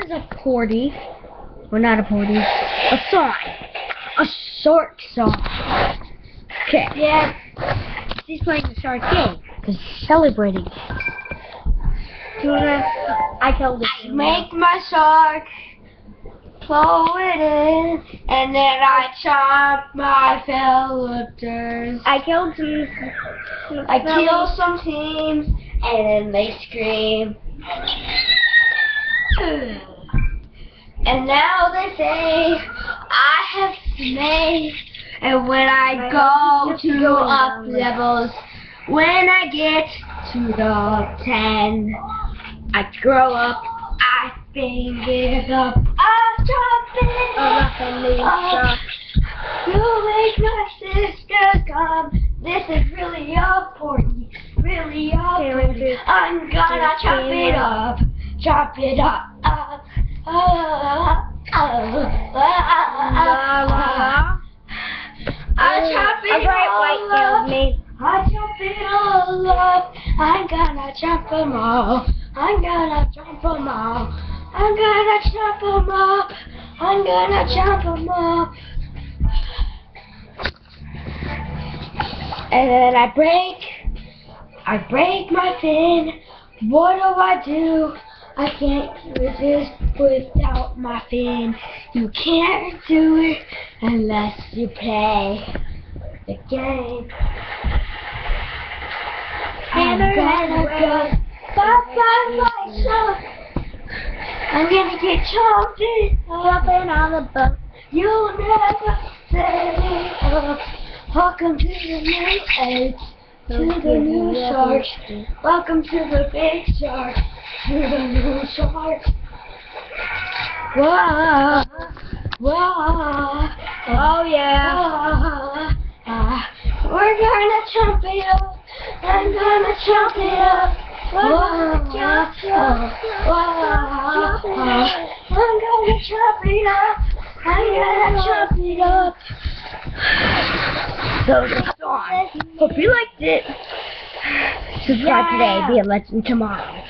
is a porty. Well, not a porty. A song. A shark song. Okay. Yeah. He's playing the shark game. He's celebrating. I told him. I make my shark, blow it in, and then I chop my filters. I killed some. I kill some teams, and then they scream. And now they say I have made. And when I go to up levels, when I get to the 10, I grow up, I think it up, I chop it up, you make my sister come, this is really important, really important, I'm gonna chop it up, I chop it all up. I chop it all up. I'm gonna chop them all. I'm gonna chop them all. I'm gonna chop them up. I'm gonna chop them up. And then I break my fin. What do? I can't resist without my fin. You can't do it unless you play the game. I'm gonna go by myself. I'm gonna get jumping on the boat. You'll never set me up. Welcome to the new age, to the new shark. Welcome to the big shark. To the new shark. Whoa, whoa, oh yeah. We're gonna chop it up. I'm gonna chop it up. Whoa, I'm gonna chop it up. I'm gonna chop it up. So the song. Hope you liked it. Subscribe today. Be a legend tomorrow.